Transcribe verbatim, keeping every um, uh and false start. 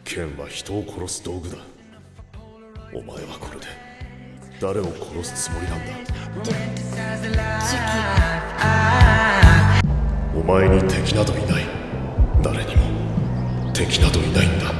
剣は人を殺す道具だ。お前はこれで誰を殺すつもりなんだ。 で、次お前に敵などいない。誰にも敵などいないんだ。